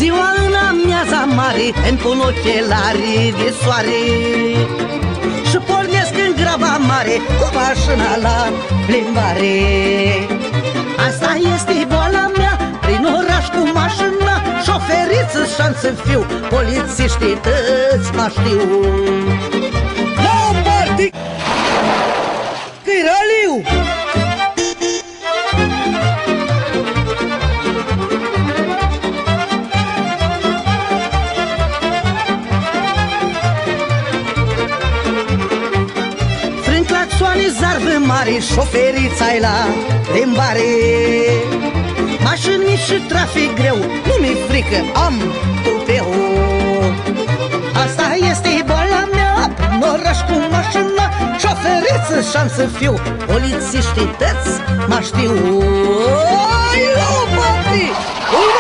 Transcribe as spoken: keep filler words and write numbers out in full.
Ziua în amiaza mare îmi pun ochelari de soare și pornesc în graba mare cu mașina la plimbare. Asta este boala mea, prin oraș cu mașina, șoferiță și-am să fiu, polițiștii tăți mă știu. La o parte că-i raliu! Claxoane, zarvă mare, șoferița-i la plimbare. Mașini mici și trafic greu, nu mi-e frică, am tupeu. Asta este boala mea, prin oraș cu mașina, șoferiță și-am să fiu, polițiștii tăți mă știu. Oi, lupătii!